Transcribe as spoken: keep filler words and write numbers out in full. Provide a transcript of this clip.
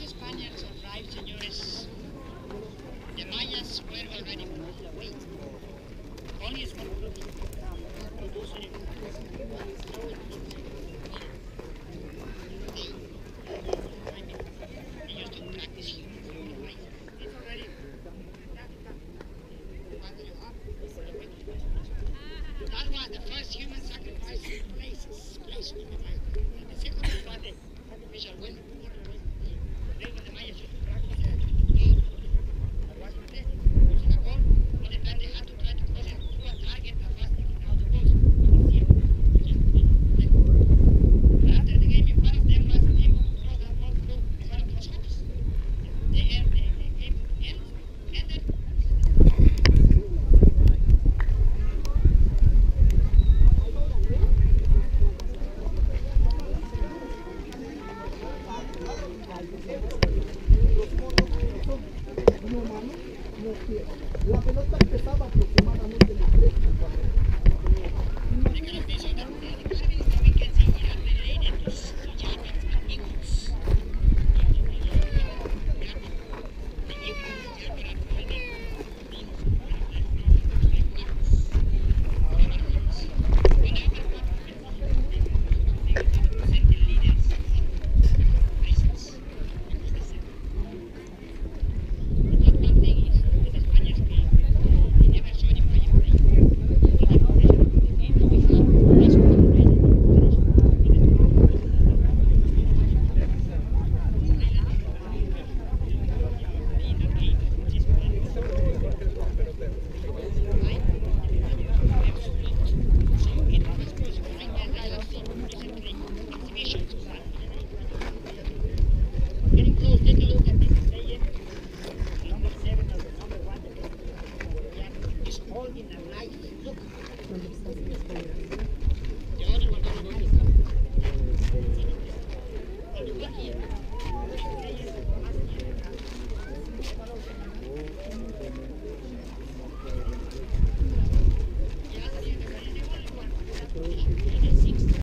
Spaniards arrived, señores, the Mayas were already away. Only a small group produced it. They used to practice human sacrifice. It's already that was the first human sacrifice place, place in the Mayas. And the second one was the sacrificial when they were the Mayas used to practice it. That was what they using a boat. All the time they had to try to cross it through a target that was taking out the boat. But after the game, one of them was able to cross that boat through one of those hoops. The, the, the game end, ended. No, mano, no quiero.